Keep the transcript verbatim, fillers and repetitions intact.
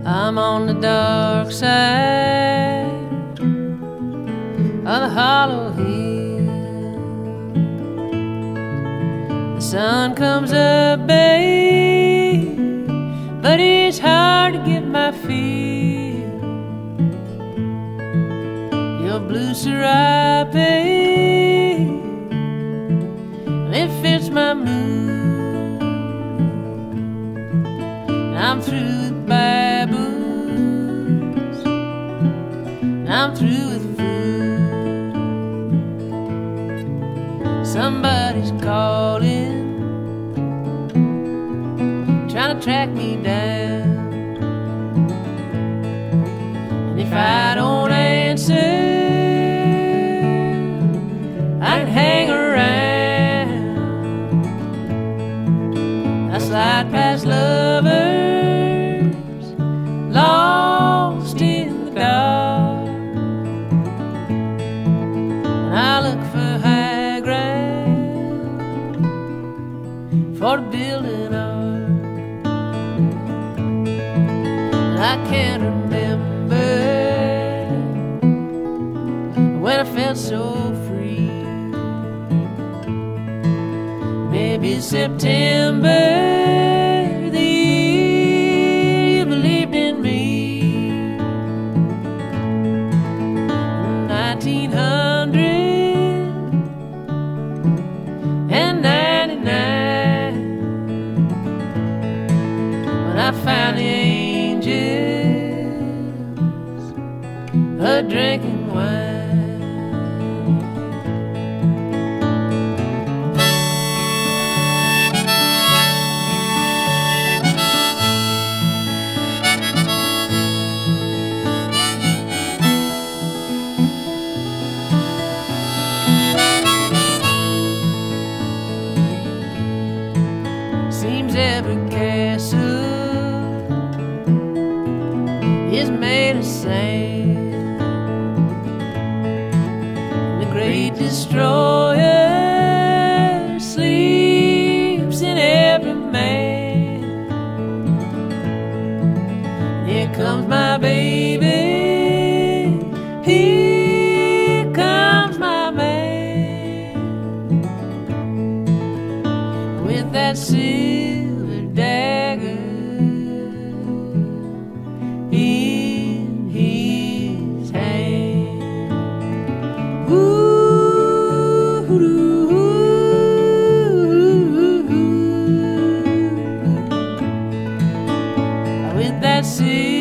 I'm on the dark side of the hollow hill. The sun comes up, babe, but it's hard to get my feel. Your blue serape, it fits my mood. I'm through with baboons, I'm through with food. Somebody's calling, trying to track me down. And if I don't answer, I can hang around. I slide past lovers lost in the dark, and I look for high ground for the building art. And I can't remember when I felt so free. Maybe September, the year you believed in me. Nineteen hundred and ninety-nine, when I found the angels a drinking wine. Seems every castle is made of sand. The great destroyer sleeps in every man. Here comes my baby, here comes my man, with that silver dagger in his hand. Ooh, ooh, ooh, with that silver